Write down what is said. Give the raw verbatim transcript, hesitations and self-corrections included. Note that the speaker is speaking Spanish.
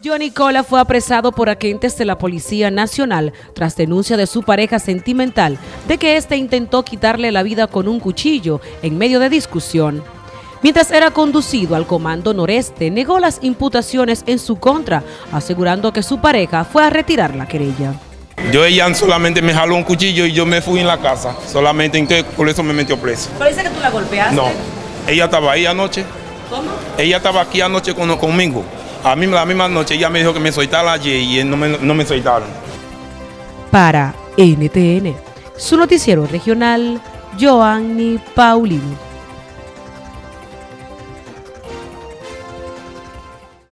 Johnny Cola fue apresado por agentes de la Policía Nacional tras denuncia de su pareja sentimental de que éste intentó quitarle la vida con un cuchillo en medio de discusión. Mientras era conducido al Comando Noreste, negó las imputaciones en su contra, asegurando que su pareja fue a retirar la querella. Yo ella solamente me jaló un cuchillo y yo me fui en la casa, solamente entonces por eso me metió preso. ¿Pero dice que tú la golpeaste? No, ella estaba ahí anoche. ¿Cómo? Ella estaba aquí anoche con, conmigo. A mí la misma noche ella me dijo que me soltara ayer y él no me, no me soltaron. Para N T N, su noticiero regional, Joanny Paulino.